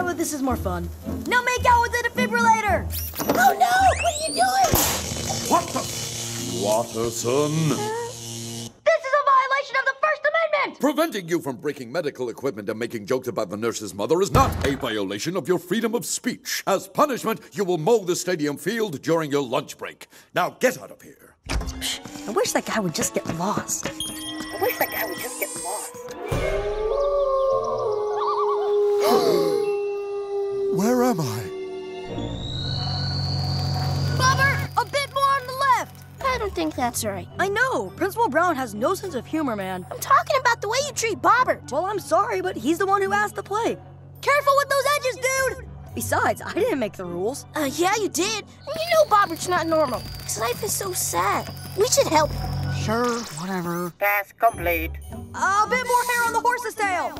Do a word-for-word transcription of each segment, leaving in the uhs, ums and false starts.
but this is more fun. Now make out with the defibrillator! Oh no! What are you doing? What the? Watterson? Uh, this is a violation of the First Amendment! Preventing you from breaking medical equipment and making jokes about the nurse's mother is not a violation of your freedom of speech. As punishment, you will mow the stadium field during your lunch break. Now get out of here. I wish that guy would just get lost. I wish that guy would just get lost. Where am I? Bobber, a bit more on the left! I don't think that's right. I know. Principal Brown has no sense of humor, man. I'm talking about the way you treat Bobbert. Well, I'm sorry, but he's the one who asked to play. Careful with those edges, dude! Besides, I didn't make the rules. Uh, yeah, you did. And you know Bobbert's not normal. His life is so sad. We should help him. Sure, whatever. Task complete. A bit more hair on the horse's tail!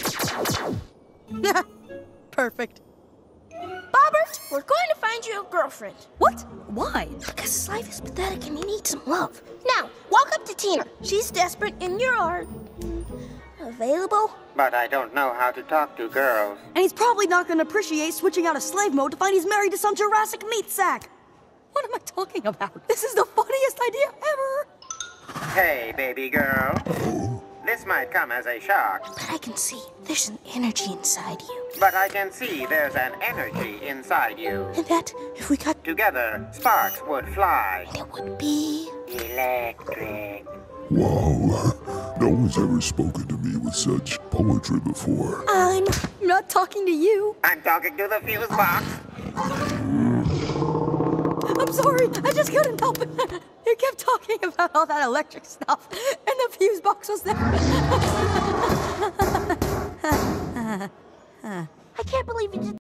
Perfect. Bobbert, we're going to find you a girlfriend. What? Why? Because his life is pathetic and he needs some love. Now, walk up to Tina. She's desperate and you are... available? But I don't know how to talk to girls. And he's probably not going to appreciate switching out of slave mode to find he's married to some Jurassic meat sack. What am I talking about? This is the funniest idea ever. Hey, baby girl. This might come as a shock. But I can see there's an energy inside you. But I can see there's an energy inside you. And that, if we got together, sparks would fly. And it would be... electric. Wow. No one's ever spoken to me with such poetry before. I'm not talking to you. I'm talking to the fuse box. I'm sorry, I just couldn't help it. You kept talking about all that electric stuff, and the fuse box was there. I can't believe you did